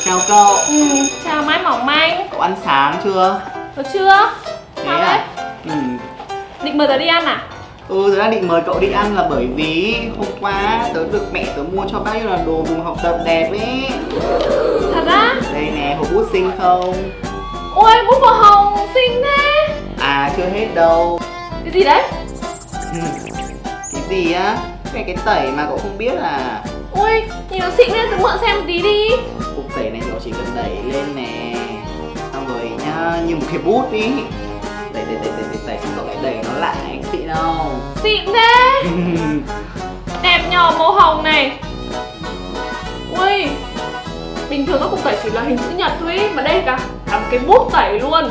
Chào cậu. Chào Mai Mỏng Manh. Cậu ăn sáng chưa? Chưa. Thế Sao à? đấy? Định mời tớ đi ăn à? Tớ đang định mời cậu đi ăn là bởi vì hôm qua tớ được mẹ tớ mua cho bao nhiêu là đồ dùng học tập đẹp ấy. Thật á? Đây nè, hộp bút xinh không? Ôi, bút màu hồng xinh thế. À, chưa hết đâu. Cái gì đấy? Cái gì á? Cái tẩy mà cậu không biết à? Ui, nhìn nó xịn thế, tớ mượn xem một tí đi. Cục tẩy này cậu chỉ cần đẩy lên nè. Xong rồi nhá, như một cái bút ý. Đẩy xong cậu lại đẩy nó lại, xịn không? Xịn thế. Đẹp nhờ, màu hồng này. Ui, bình thường các cục tẩy chỉ là hình chữ nhật thôi ý, mà đây cả một cái bút tẩy luôn.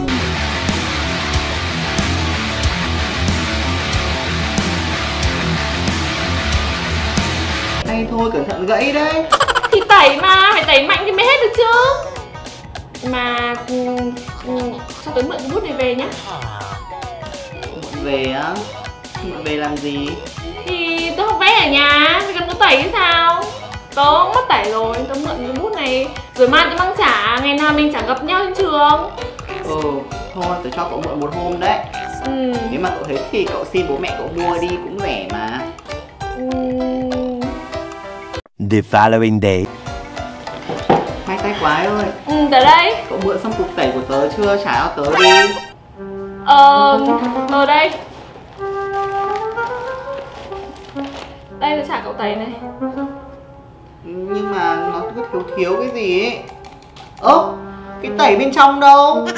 Hay thôi, cẩn thận gãy đấy. Thì tẩy mà, phải tẩy mạnh thì mới hết được chứ. Mà cho tớ mượn cái bút này về nhá. Mượn về á? Mượn về làm gì? Thì tớ học vẽ ở nhà, thì cần có tẩy hay sao? Tớ mất tẩy rồi, tớ mượn cái bút này. Rồi mai tớ mang trả, ngày nào mình chẳng gặp nhau trên trường. Thôi tớ cho cậu mượn một hôm đấy. Nếu mà cậu thấy thì cậu xin bố mẹ cậu mua đi, cũng rẻ mà. The following day. May tay quái ơi. Tớ đây. Cậu mượn xong cục tẩy của tớ chưa? Trả cho tớ đi. Đây. Đây, tớ trả cậu tẩy này. Nhưng mà nó cứ thiếu cái gì ấy. Cái tẩy bên trong đâu?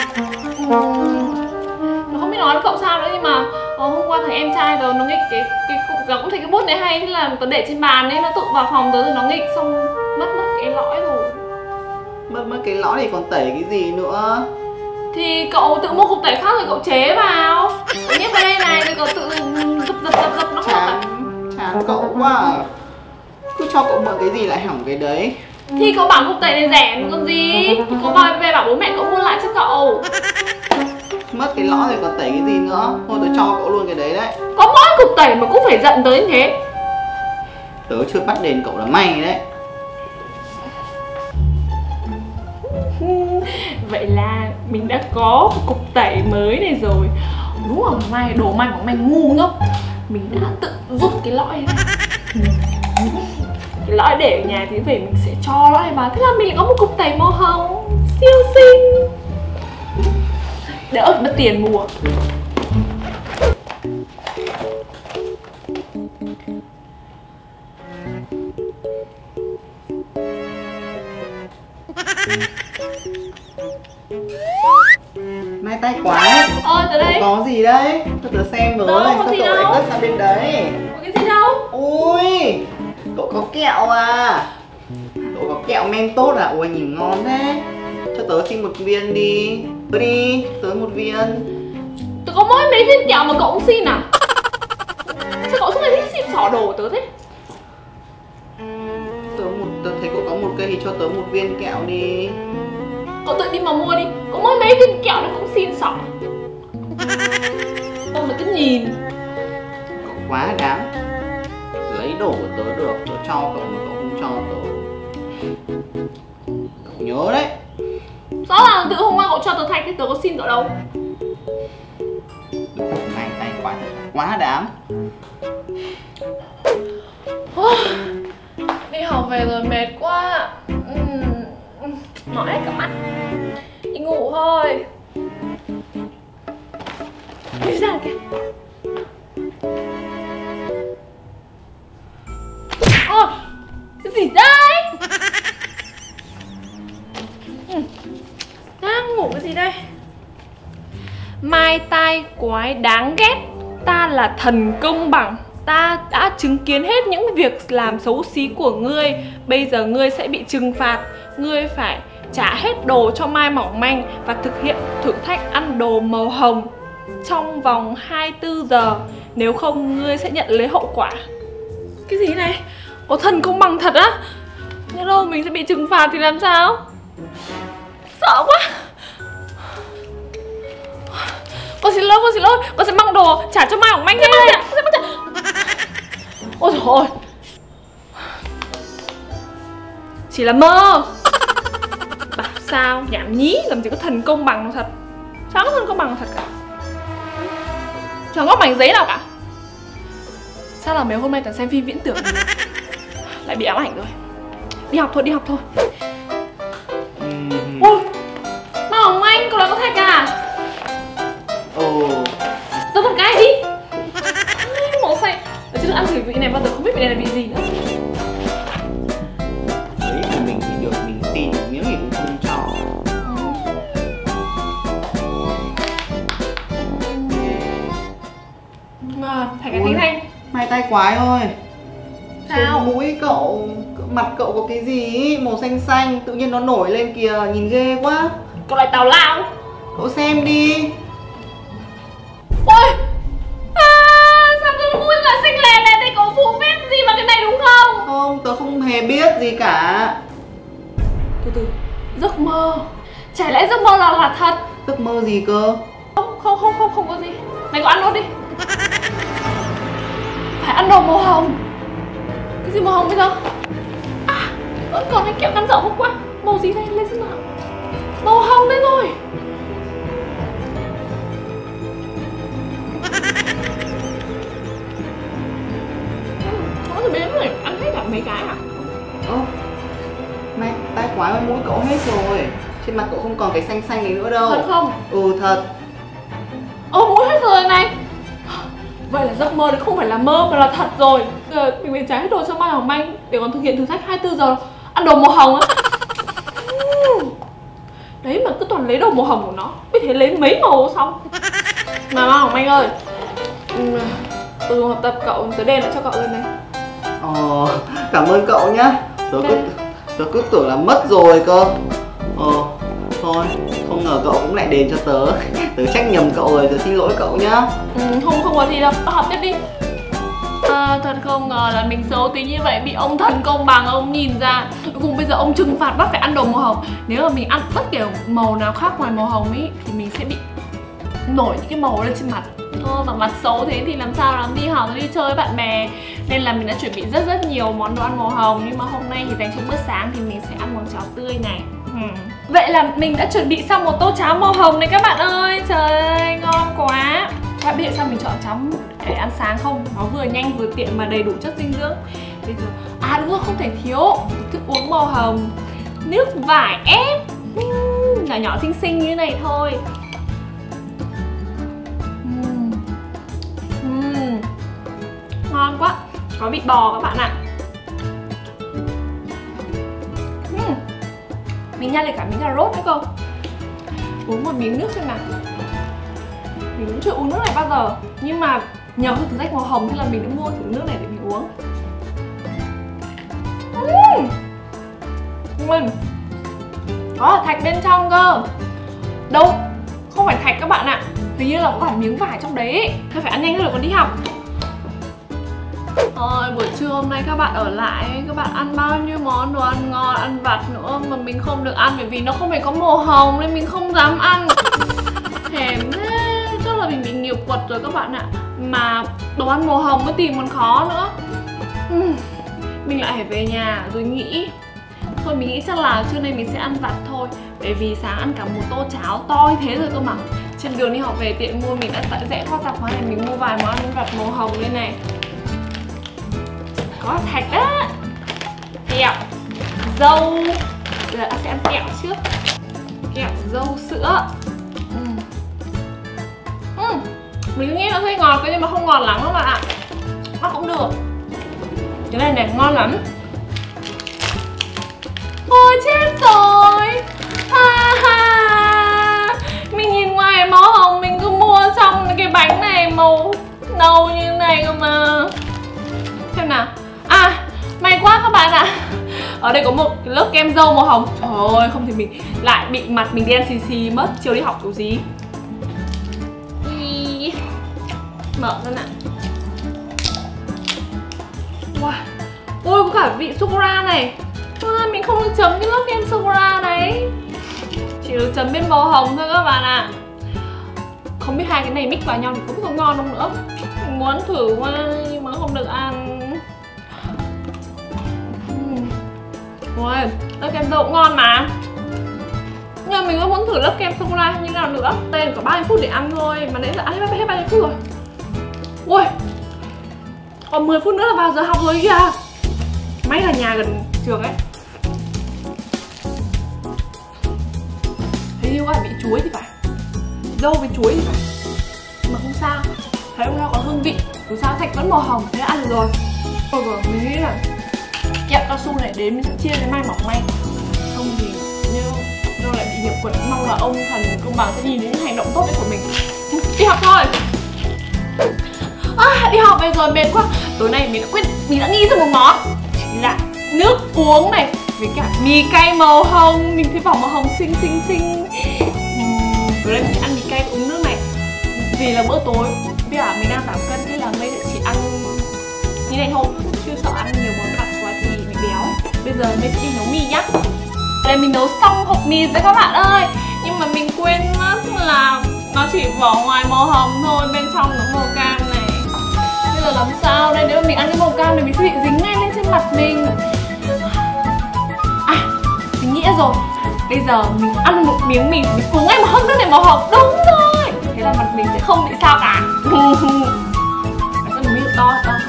Nó không biết nói với cậu sao nữa, nhưng mà hôm qua thằng em trai tớ nó nghịch cái cục, nó cũng thấy cái bút này hay, thế là tớ để trên bàn ấy, nó tự vào phòng tớ rồi nó nghịch xong mất cái lõi rồi. Mất cái lõi thì còn tẩy cái gì nữa? Thì cậu tự mua cục tẩy khác rồi cậu chế vào. Cậu nhét vào đây này rồi cậu tự dập nó chán cậu quá à. Cứ cho cậu mượn cái gì lại hỏng cái đấy. Thì cậu bảo cục tẩy này rẻ mà còn gì. Thì cậu về bảo bố mẹ cậu mua lại cho cậu. Mất cái lõi rồi còn tẩy cái gì nữa. Thôi tớ cho cậu luôn cái đấy đấy. Có mỗi cục tẩy mà cũng phải giận tới như thế. Tớ chưa bắt đền cậu là may đấy. Vậy là mình đã có cục tẩy mới này rồi. Đúng rồi, mai đồ Mai Mỏng Manh ngu ngốc. Mình đã tự rút cái lõi ra. Cái lõi để ở nhà thì về mình sẽ cho lõi vào. Thế là mình lại có một cục tẩy màu hồng siêu xinh. Đỡ mất tiền mua. May tay quái. Từ đây. Có gì đấy? Cho tớ xem với. Đâu, có sao gì cậu đâu. lại cất sang bên đấy? Có cái gì đâu. Ui, cậu có kẹo à? Cậu có kẹo Mentos à? Ui, nhìn ngon thế. Cho tớ xin một viên đi. Tớ một viên. Tớ có mỗi mấy viên kẹo mà cậu cũng xin à? Sao cậu suốt ngày thích xin xỏ đồ của tớ thế? Tớ thấy cậu có một cây thì cho tớ một viên kẹo đi. Cậu tự đi mà mua đi. Có mỗi mấy viên kẹo nó cũng xin xỏ. Tôi mà cứ nhìn. Cậu quá đáng. Lấy đồ của tớ được, tớ cho cậu mà cậu không cho tớ. Cậu nhớ đấy. Rõ ràng từ hôm qua cậu cho tớ thay thì tớ có xin cậu đâu. Này tay quá đáng. Đi học về rồi mệt quá. Mỏi hết cả mắt. Đi ngủ thôi. Đi ra kìa. Cái gì đây? Đang ngủ cái gì đây? Mai tai quái đáng ghét. Ta là thần công bằng. Ta đã chứng kiến hết những việc làm xấu xí của ngươi. Bây giờ ngươi sẽ bị trừng phạt. Ngươi phải trả hết đồ cho Mai Mỏng Manh và thực hiện thử thách ăn đồ màu hồng trong vòng 24 giờ. Nếu không ngươi sẽ nhận lấy hậu quả. Cái gì này? Có thần công bằng thật á? Nhớ đâu mình sẽ bị trừng phạt thì làm sao? Sợ quá. Con xin lỗi, con sẽ mang đồ trả cho Mai Mỏng Manh. Ôi dồi ôi, chỉ là mơ. sao? Nhảm nhí, làm gì có thần công bằng thật. Chẳng có thần công bằng thật cả. Chẳng có mảnh giấy nào cả. Sao là mấy hôm nay toàn xem phim viễn tưởng rồi. Lại bị ám ảnh rồi. Đi học thôi, đi học thôi. Ôi, Mai Hồng Anh, cậu lại có thạch à? Tớ một cái đi. Màu xanh. Tớ chưa được ăn thử vị này bao giờ, không biết vị này là vị gì nữa. Đấy của mình thì được, mình xin một miếng thì cũng không cho. Thạch cái Thanh Thanh. Hai tay quái ơi. Sao? Trên mũi cậu, mặt cậu có cái gì ý? Màu xanh xanh, tự nhiên nó nổi lên kìa, nhìn ghê quá. Cậu lại tào lao. Cậu xem đi. Ôi, sao cái mũi lại xanh lè này? Đây cậu phù phép gì mà cái này đúng không? Không, tớ không hề biết gì cả. Từ từ, giấc mơ. Chả lẽ giấc mơ là thật? Giấc mơ gì cơ? Không có gì. Mày có ăn nốt đi. Phải ăn đồ màu hồng. Cái gì màu hồng bây giờ? À, vẫn còn cái kẹo ngăn dở hôm qua. Màu gì đây? Lên xem nào. Màu hồng đây rồi. Nó rồi biến rồi, ăn hết cả mấy cái à? Này, tay quái ơi, mũi cậu hết rồi. Trên mặt cậu không còn cái xanh xanh này nữa đâu. Thật không? Ừ, thật. Mũi hết rồi này. Vậy là giấc mơ đấy không phải là mơ mà là thật rồi. Giờ mình phải trả hết đồ cho Mai Hồng Anh để còn thực hiện thử thách 24 giờ ăn đồ màu hồng á. Đấy mà cứ toàn lấy đồ màu hồng của nó. Biết thế lấy mấy màu xong. Mà Mai Hồng Anh ơi, học tập cậu, tớ đen lại cho cậu lên này. Cảm ơn cậu nhá. Tớ cứ tưởng là mất rồi cơ. Thôi, không ngờ cậu cũng lại đền cho tớ. Tớ trách nhầm cậu rồi, tớ xin lỗi cậu nhá. Không có gì đâu, học tiếp đi. Thật không ngờ là mình xấu tính như vậy, bị ông thần công bằng ông nhìn ra. Cùng bây giờ ông trừng phạt bắt phải ăn đồ màu hồng. Nếu mà mình ăn bất kể màu nào khác ngoài màu hồng ý thì mình sẽ bị nổi những cái màu lên trên mặt. Mà mặt xấu thế thì làm sao làm đi học, đi chơi với bạn bè. Nên là mình đã chuẩn bị rất nhiều món đồ ăn màu hồng. Nhưng mà hôm nay thì dành cho bữa sáng thì mình sẽ ăn món cháo tươi này. Vậy là mình đã chuẩn bị xong một tô cháo màu hồng này các bạn ơi. Trời ơi, ngon quá. Các bạn biết sao mình chọn cháo để ăn sáng không? Nó vừa nhanh vừa tiện mà đầy đủ chất dinh dưỡng. Bây giờ, đúng rồi, không thể thiếu thức uống màu hồng. Nước vải ép nhỏ nhỏ xinh xinh như thế này thôi. Ngon quá. Có vị bò các bạn ạ. Mình nhai được cả miếng cà rốt nữa cơ. Uống một miếng nước xem nào. Mình cũng chưa uống nước này bao giờ. Nhưng mà nhờ thử thách màu hồng thế là mình đã mua thử nước này để mình uống. Mình có thạch bên trong cơ. Đâu, không phải thạch các bạn ạ. Hình như là có phải miếng vải trong đấy. Thôi phải ăn nhanh rồi còn đi học. Buổi trưa hôm nay các bạn ở lại, các bạn ăn bao nhiêu món đồ ăn ngon, ăn vặt nữa mà mình không được ăn bởi vì nó không phải có màu hồng nên mình không dám ăn. Thèm thế, chắc là mình bị nhiều quật rồi các bạn ạ. Mà đồ ăn màu hồng mới tìm còn khó nữa. Mình lại phải về nhà rồi nghĩ. Thôi mình nghĩ chắc là trưa nay mình sẽ ăn vặt thôi. Bởi vì sáng ăn cả một tô cháo to như thế rồi cơ mà. Trên đường đi học về tiện mua, mình đã tại rẽ qua tạp hóa này mình mua vài món ăn vặt màu hồng lên này. Có thạch á, kẹo, dâu. Giờ ta sẽ ăn kẹo trước. Kẹo, dâu, sữa. Mình nghĩ nó hơi ngọt nhưng mà không ngọt lắm các bạn ạ. Nó cũng được. Cái này ngon lắm. Ôi chết rồi. Mình nhìn ngoài màu hồng mình cứ mua xong cái bánh này màu nâu như này cơ mà. Xem nào. May quá các bạn ạ. Ở đây có một cái lớp kem dâu màu hồng. Trời ơi, không thì mình lại bị mặt mình đen xì xì mất. Chiều đi học kiểu gì. Mở ra nào. Wow. Ôi, có cả vị sô-cô-la này. Mình không được chấm cái lớp kem sô-cô-la đấy. Chỉ được chấm bên màu hồng thôi các bạn ạ. Không biết hai cái này mix vào nhau thì cũng không ngon không nữa. Mình muốn thử qua nhưng mà không được ăn. Ôi, lớp kem dâu cũng ngon mà. Nhưng mà mình vẫn muốn thử lớp kem sô-cô-la như nào nữa. Đây có 30 phút để ăn thôi. Mà nãy giờ ăn hết 30 phút rồi. Ui, còn 10 phút nữa là vào giờ học rồi kìa. May là nhà gần trường ấy. Thấy yêu bị chuối thì phải, dâu với chuối thì phải. Mà không sao, thấy hôm nay có hương vị. Dù sao thạch vẫn màu hồng, thế là ăn được rồi. Rồi mình nghĩ là kẹo cao su này đến mình sẽ chia cái mai mỏng manh. Không thì như lại bị nhập quật. Mong là ông thần công bằng sẽ nhìn đến những hành động tốt đấy của mình. Đi học thôi. Đi học về rồi mệt quá. Tối nay mình đã nghĩ ra một món, chính là nước uống này với cả mì cay màu hồng. Mình thấy vỏ màu hồng xinh. Tối nay mình sẽ ăn mì cay và uống nước này. Vì là bữa tối, vì là mình đang giảm cân nên là Mây sẽ chỉ ăn như này thôi, chưa sợ ăn nhiều món vặt quá thì bị béo. Bây giờ Mây sẽ đi nấu mì nhá. Đây mình nấu xong hộp mì rồi các bạn ơi. Nhưng mà mình quên mất là nó chỉ vỏ ngoài màu hồng thôi, bên trong nó màu cam này. Bây giờ làm sao đây? Nếu mà mình ăn cái màu cam này mình sẽ bị dính ngay lên trên mặt mình. Mình nghĩ rồi. Bây giờ mình ăn một miếng mì, mình uống ngay một hớp nước này màu hồng. Đúng rồi. Thế là mặt mình sẽ không bị sao cả. Để cho mình to.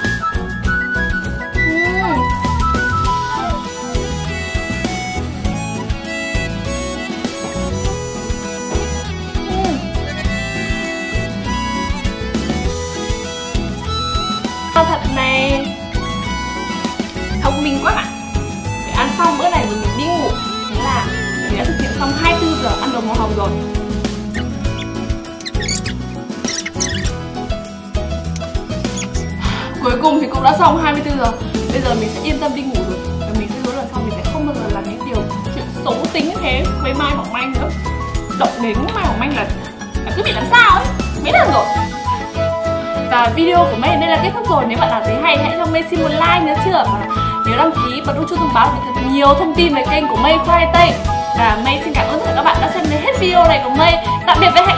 Thật này, thông minh quá ạ. Để ăn xong bữa này mình đi ngủ. Thế là mình đã thực hiện xong 24 giờ ăn đồ màu hồng rồi. Cuối cùng thì cũng đã xong 24 giờ. Bây giờ mình sẽ yên tâm đi ngủ rồi. Và mình sẽ hứa lần sau mình sẽ không bao giờ làm những điều chuyện xấu tính như thế với Mai Mỏng Manh nữa. Động đến Mai Mỏng Manh là cứ bị làm sao ấy. Mấy lần rồi. Và video của Mây đây là kết thúc rồi. Nếu bạn nào thấy hay hãy cho Mây xin một like nữa chưa. Và nhớ đăng ký bật nút chuông thông báo để thật nhiều thông tin về kênh của Mây Khoai Tây. Và Mây xin cảm ơn tất cả các bạn đã xem đến hết video này của Mây. Tạm biệt và hẹn